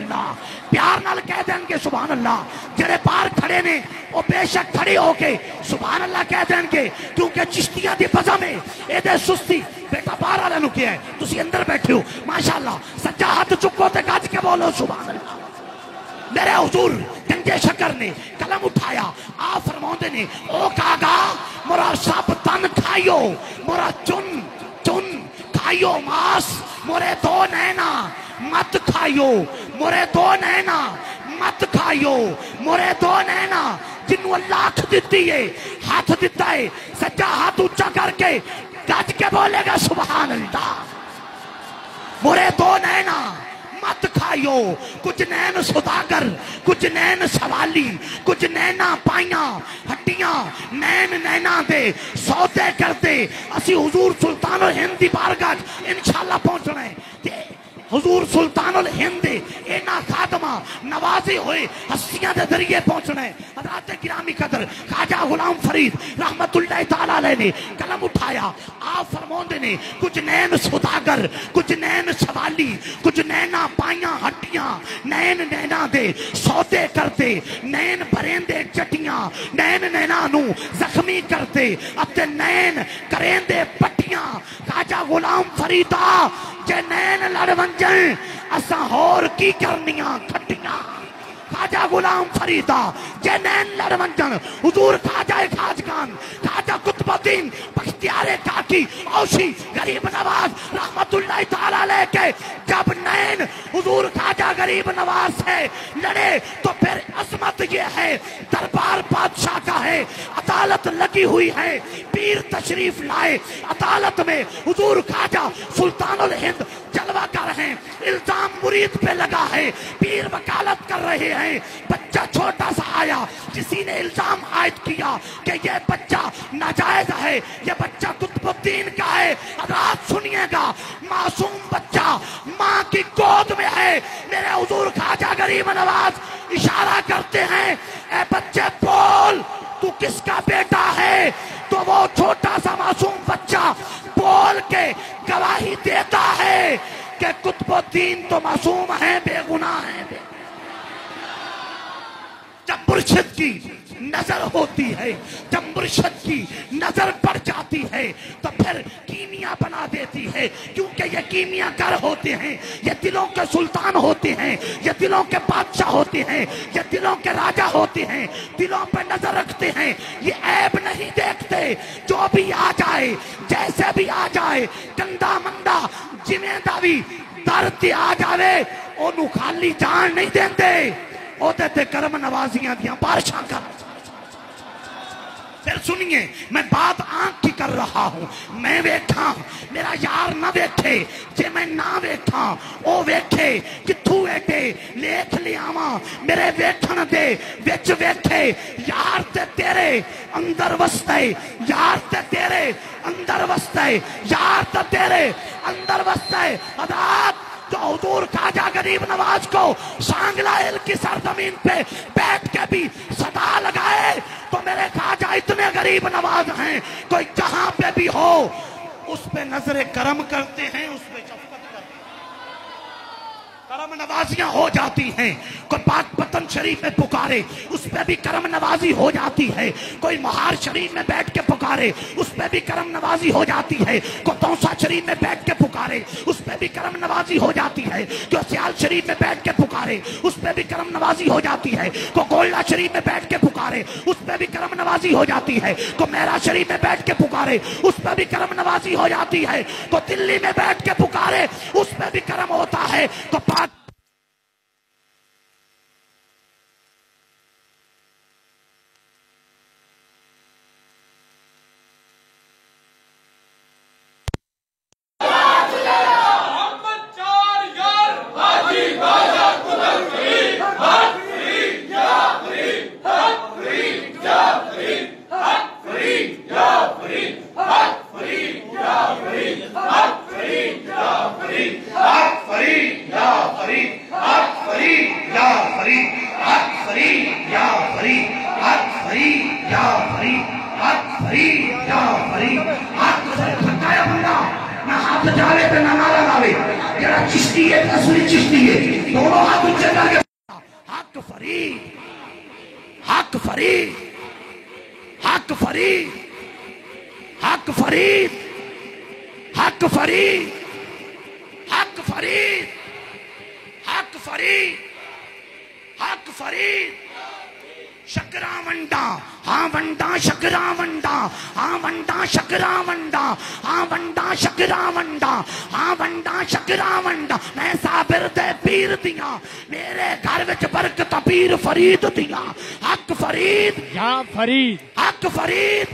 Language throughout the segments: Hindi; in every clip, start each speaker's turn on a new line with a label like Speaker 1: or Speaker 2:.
Speaker 1: अल्लाह, प्यार नाल कह देंगे सुभान अल्लाह। जेड़े बाहर खड़े ने वो बेशक खड़े होके सुभान अल्लाह कह देंगे, क्योंकि चिश्तियां दी बज़म है एदे सुस्ती। बेटा बाहर वाले नु क्या है, तुसी अंदर बैठे हो माशाअल्लाह, सज्जा हाथ चुको ते गज के बोलो सुभान अल्लाह। मेरे हुजूर गंजे शक्कर ने कलम उठाया, आ फरमाते ने ओ कागा मोरा सब तन खाइयो, मोरा चुन चुन खाइयो मांस, मोरे दो नैना मत खाइयो, मोरे दो नैना मत खाइयो, मोरे दो नैना। जिन्नू अल्लाह अख दिती है, हाथ दिता है, सज्जा हाथ ऊंचा करके गज के बोलेगा सुभान अल्लाह। मोरे दो नैना मत खाइयो, कुछ नैन सुदागर, कुछ नैन सवाली, कुछ नैना पाइया हड्डियां, नैन नैना दे सौदे करते असी हुजूर सुल्तानुल हिंद दी बारगाह इंशाअल्लाह पहुंचना है। हुजूर सुल्तानुल हिंद इना खादमा नवाजे हुए हस्तियां दे जरिए पहुंचना है। हज़रात गिरामी कदर ख्वाजा गुलाम फरीद रहमतुल्लाह तआला अलैह ने कलम उठाया, आप फरमाते ने कुछ नैन सुदागर, कुछ नैन सवाली, कुछ नैना पाइया हड्डियां, नैन नैना दे सौदे करते, नैन भरेंदे चटियां, नैन नैना नू जख्मी करते, अपने नैन करेंदे पट्टियां। ख्वाजा गुलाम फरीदा जे नैन लड़वंजन असा होर की करनियां खट्टियां। ख्वाजा गुलाम फरीदा जे नैन लड़वंजन हुजूर ख्वाजा खाजगान ख्वाजा कुतुबुद्दीन बख्तियार काकी औसी गरीब नवाज रहमतुल्लाह तआला अलैह के जब नैन हुजूर ख्वाजा गरीब नवाज से लड़े तो फिर अजमत ये है, दरबार बादशाह का है, अदालत लगी हुई है, पीर तशरीफ लाए अदालत में, हुजूर ख्वाजा सुल्तानुल हिंद जलवा कर रहे हैं, इल्जाम मुरीद पे लगा है, पीर वकालत कर रहे हैं। बच्चा छोटा सा आया, किसी ने इल्जाम आयद किया कि ये बच्चा नाजायज है, ये बच्चा कुतुबुद्दीन का है। रात सुनिएगा, मासूम बच्चा माँ की गोद में है, मेरे हुजूर ख्वाजा गरीब नवाज इशारा करते हैं, ए बच्चे बोल तू किसका बेटा है। तो वो छोटा सा मासूम बच्चा बोल के गवाही देता है कि कुतुबुद्दीन तो मासूम है, बेगुनाह है। जब मुर्शिद की नजर होती है, जब मुर्शिद की नजर पड़ जाती है तो फिर कीमिया बना देती है, क्योंकि ये कीमिया कर होते हैं, ये दिलों के सुल्तान होते हैं, ये दिलों के बादशाह होते हैं, ये दिलों के राजा होते हैं, दिलों पर नजर रखते हैं, ये ऐब नहीं देखते। जो भी आ जाए, जैसे भी आ जाए, गंदा मंदा जिम्मेदारी दर्द आ जावे, ओनू खाली जान नहीं देंदे, ओदे ते करम नवाजियां दियां बारिशां कर। फिर सुनिए, मैं बात आंख की कर रहा हूं, मैं वेखा मेरा यार ना वेखे, जे मैं ना वेखा ओ वेखे, किथू वेखे लेख लियावा, मेरे वेखण दे विच वेखे, यार ते तेरे अंदर वसते, यार ते तेरे अंदर वसते, यार ते तेरे अंदर वसते। अदात जो हुजूर ख्वाजा गरीब नवाज को सांगला हिल की सरजमीन पे बैठ के भी सदा लगाए, तो मेरे ख्वाजा इतने गरीब नवाज हैं, कोई जहां पे भी हो उस पे नजरे करम करते हैं, उस पे शफकत करते हैं, करम नवाजियां हो जाती हैं। कोई पाक पतन शरीफ में पुकारे, उस पे भी करम नवाजी हो जाती है। कोई महार शरीफ में बैठ के पुकारे, उस पे भी करम नवाजी हो जाती है। कोई तौसा शरीफ में बैठ के पुकारे, उस पे भी करम नवाजी हो जाती है। जो सियाल शरीफ में बैठ के पुकारे, उस पे भी करम नवाजी हो जाती है। को गोल्डा शरीफ में बैठ के पुकारे, उस पे भी करम नवाजी हो जाती है। को मेरा शरीफ में बैठ के पुकारे, उस पे भी करम नवाजी हो जाती है। को दिल्ली में बैठ के पुकारे, उस पे भी करम होता है। को पाक चिश्ती है, असली चिश्ती है, दोनों हाथ ऊंचे कर फरीद, हक फरीद, हक फरीद, हक फरीद, हक फरीद, हक फरीद, हक फरीद, हक फरीद। शकरा वंडा, हाँ वंडा शकरा वंडा, हाँ वंडा शकरा वंडा, हाँ वंडा शकरा वंडा, हाँ वंडा शकरा वंडा। मैं साबिर दे पीर दिया, मेरे घर विच बरकत पीर फरीद दिया। हक फरीद
Speaker 2: या फरीद,
Speaker 1: हक फरीद,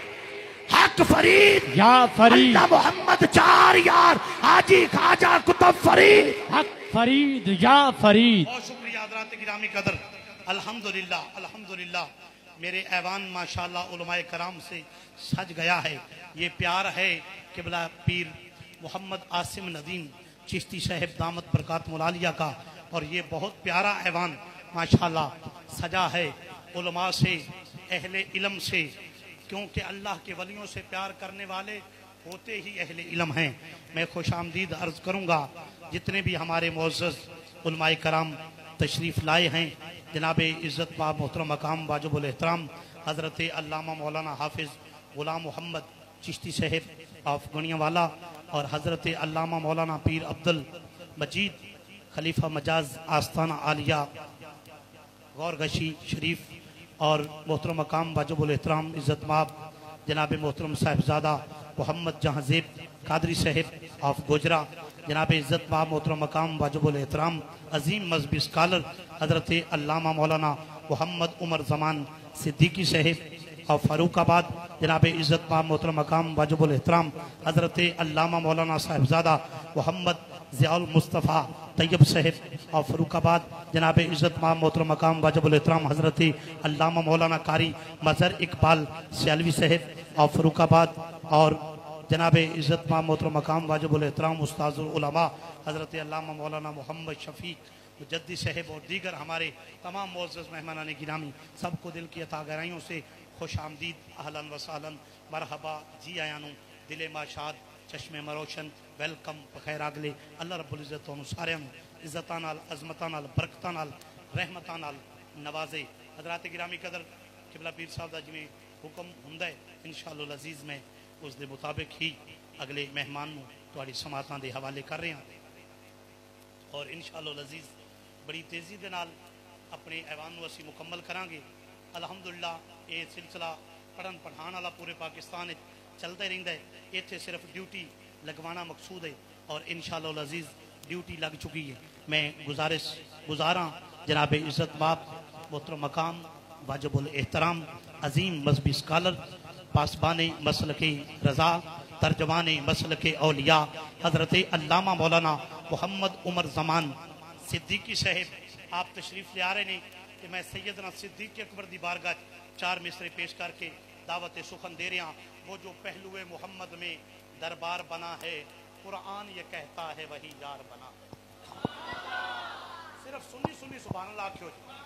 Speaker 1: हक फरीद
Speaker 2: या फरीद,
Speaker 1: अल्लाह मोहम्मद चार यार, हाजी खाजा कुतुब फरीद।
Speaker 2: हक फरीद या फरीद।
Speaker 3: बहुत शुक्रिया हज़रात गिरामी कदर। अल्हम्दुलिल्लाह, अल्हम्दुलिल्लाह, मेरे ऐवान माशाअल्लाह उलमाए कराम से सज गया है। ये प्यार है किबला पीर मोहम्मद आसिम नदीम चिश्ती साहब दामत बरकात मुलालिया का। और ये बहुत प्यारा ऐवान माशाअल्लाह सजा है उलमा से, अहले इल्म से, क्योंकि अल्लाह के वलियों से प्यार करने वाले होते ही अहले इल्म हैं। मैं खुश आमदीद अर्ज करूँगा जितने भी हमारे मुअज़्ज़ज़ उलमाए कराम तशरीफ़ लाए हैं। जनाब इज़्ज़त पाक मोहतरम मकाम वाजिबुल एहतराम हज़रत अल्लामा मौलाना हाफिज़ गुलाम मोहम्मद चिश्ती साहब ऑफ गणियावाला और हज़रत अल्लामा मौलाना पीर अब्दुल मजीद खलीफा मजाज आस्ताना आलिया गौरगशी शरीफ और मोहतरम मकाम वाजिबुल एहतराम इज़्ज़त माब जनाब मोहतरम साहिबजादा मोहम्मद जहांजेब कादरी साहब ऑफ गोजरा, जनाब इज़्ज़त माब मोहतरम मकाम वाजिबुल एहतराम अजीम मजहबी स्कॉलर हज़रत अल्लामा मौलाना मोहम्मद उमर ज़मान सिद्दीकी साहब और फ़ारूकाबाद, जनाब इज़्ज़त माब मोहतरम मकाम वाजिबुल एहतराम हज़रत अल्लामा मौलाना साहिबजादा मोहम्मद ज़ियाउल मुस्तफ़ा तैयब साहब और फ़ारूकाबाद, जनाब इज़्ज़त माब मोहतरम मकाम वाजिबुल एहतराम हज़रत अल्लामा मौलाना कारी मज़हर इकबाल सियालवी साहब और फ़ारूकाबाद और जनाब इज़्ज़त माब मोहतरम मकाम वाजिबुल एहतराम उस्ताज़ुल उलमा हज़रत अल्लामा मौलाना मोहम्मद शफ़ीक मुजद्दी साहब और दीगर हमारे तमाम मुअज़्ज़ज़ मेहमानान गिरामी सबको दिल की अता गहराइयों से खुश आमदीद, अहलन व सहलन, मरहबा, जी आयानू, दिले माशाद, चश्मे मरोशन, वेलकम, बखैर आगले। अल्लाह रब्बुल इज़्ज़त तुहानू सारियां नू इज़्ज़तां नाल, अज़मतां नाल, बरकतां नाल, रहमतां नाल नवाजे। हज़रात गिरामी कदर किबला पीर साहब दा जिवें हुक्म हुंदा है इंशाअल्लाह अज़ीज़ में उस दे मुताबिक ही अगले मेहमान नू तुहाडी समातां दे हवाले कर रहे हैं और इंशाअल्लाह अज़ीज़ बड़ी तेज़ी दे नाल अपने ऐवान नू असीं मुकम्मल करांगे। अल्हम्दुलिल्लाह ये सिलसिला पढ़न पढ़ाने वाला पूरे पाकिस्तान चलता ही रहिंदा है। इत्थे सिर्फ ड्यूटी लगवाना मकसूद है और इंशाअल्लाह अज़ीज़ ड्यूटी लग चुकी है। मैं गुजारा जनाब इज़्ज़त बाप मोहतरम मकाम वाजिबुल एहतराम अजीम मजहबी स्कॉलर पासबाने मसलके रज़ा तर्जमाने मसलके औलिया हज़रत अल्लामा मौलाना मोहम्मद उमर ज़मान सिद्दीकी साहब आप तशरीफ़ ले आ रहे हैं कि मैं सैयदना सिद्दीक अकबर दी बारगाह चार मिसरे पेश करके दावत सुखन दे रहा। वो जो पहलुए मोहम्मद में दरबार बना है, कुरान ये कहता है वही यार बना है। सिर्फ सुन्नी सुन्नी सुभान अल्लाह आखियो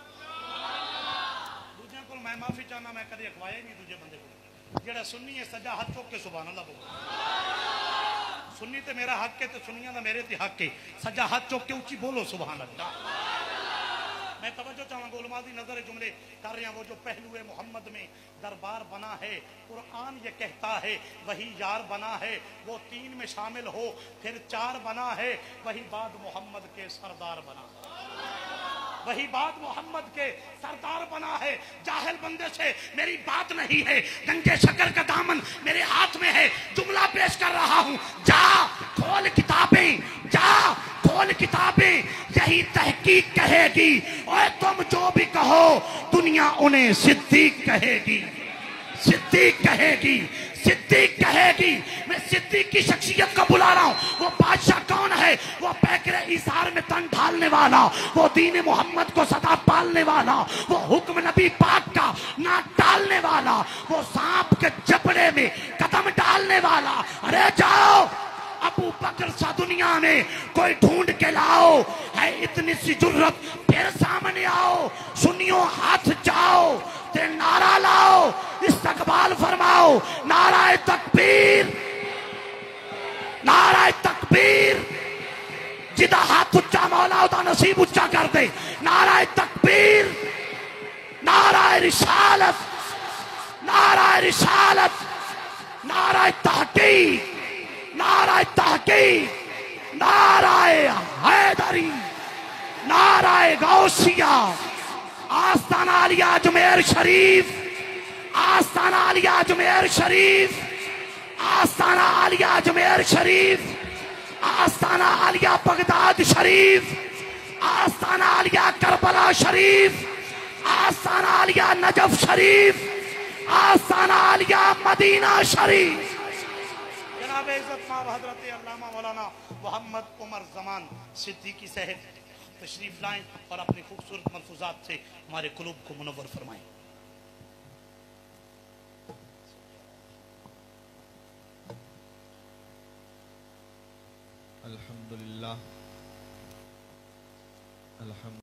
Speaker 3: दूजे को मैं माफी चाहना, मैं कदे अखवाया नहीं दूजे बंदे को जेड़ा सुन्नी है सजा हाथ चुक के सुभान अल्लाह बोल। सुन्नी ते मेरा हक है, तो सुनिया दा मेरे ते हक है। सजा हाथ चुक के ऊंची बोलो सुभान अल्लाह। मैं तवज्जो चाहूंगा उलमा दी नजर जुमले कर रहे हैं। वो जो पहलुए मोहम्मद में दरबार बना है, कुरान ये कहता है वही यार बना है। वो तीन में शामिल हो फिर चार बना है, वही बाद मोहम्मद के सरदार बना, वही बात मोहम्मद के सरदार बना है। जाहिल बंदे से मेरी बात नहीं है, गंजे शक्कर का दामन मेरे हाथ में है। जुमला पेश कर रहा हूं, जा खोल किताबें, जा खोल किताबें, यही तहकीक कहेगी। और तुम जो भी कहो दुनिया उन्हें सिद्दीक कहेगी, सिद्दीक कहेगी, सिद्दीक कहेगी। मैं सिद्दीक की शख्सियत को बुला रहा हूं। वो बादशाह कौन है? वो पैकरे इसार में तन ढालने वाला, वो दीन मोहम्मद को सदा पालने वाला, वो हुक्म नबी पाक का ना टालने वाला, वो सांप के जबड़े में कदम डालने वाला। अरे जाओ अबू बकर सा दुनिया में कोई ढूंढ के लाओ, है इतनी सी जुर्रत फिर सामने आओ। सुनियो हाथ जाओ ते नारा लाओ, इस्तकबाल फरमाओ। नाराए तकबीर, नाराए तकबीर। जिदा हाथ उच्चा मौला उदा नसीब उच्चा कर दे। नाराए तकबीर।
Speaker 1: नाराए रिसालत, नाराए रिसालत, नाराए तहकीक, नाराए तहकीक, नाराए हैदरी, नाराए गौसिया, आस्ताना आलिया अजमेर शरीफ, आस्ताना आलिया अजमेर शरीफ, आस्ताना आलिया अजमेर शरीफ, आस्ताना आलिया बगदाद शरीफ, आस्ताना आलिया करबला शरीफ, आस्ताना आलिया नजफ शरीफ, आस्ताना आलिया मदीना शरीफ।
Speaker 3: जनाब इज्जत माब हजरत अल्लामा मौलाना मोहम्मद उमर जमान सिद्दीकी साहब तशरीफ लाएं और अपने खूबसूरत मलफूजात से हमारे कुलूब को मुनव्वर फरमाएं।
Speaker 4: अल्हम्दुलिल्लाह, अल्हम्दुलिल्लाह।